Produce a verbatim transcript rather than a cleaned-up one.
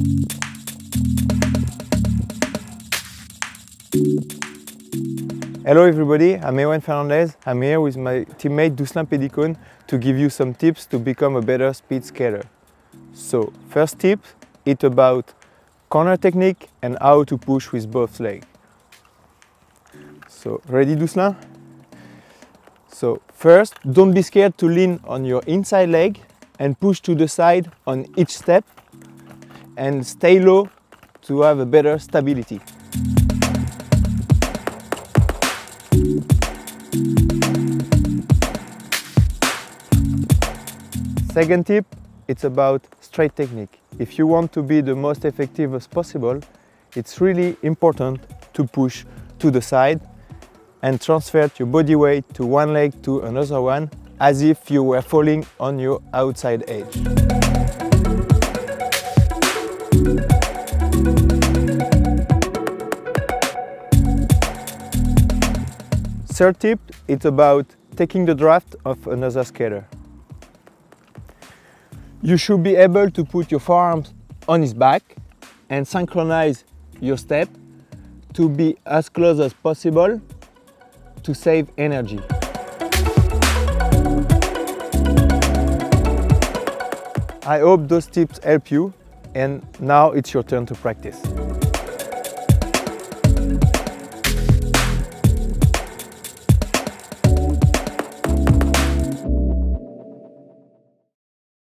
Hello everybody, I'm Ewan Fernandez. I'm here with my teammate Duslin Pedicone to give you some tips to become a better speed skater. So, first tip, it's about corner technique and how to push with both legs. So, ready Duslin? So, first, don't be scared to lean on your inside leg and push to the side on each step and stay low to have a better stability. Second tip, it's about straight technique. If you want to be the most effective as possible, it's really important to push to the side and transfer your body weight to one leg to another one as if you were falling on your outside edge. Third tip, it's about taking the draft of another skater. You should be able to put your forearms on his back and synchronize your step to be as close as possible to save energy. I hope those tips help you, and now it's your turn to practice.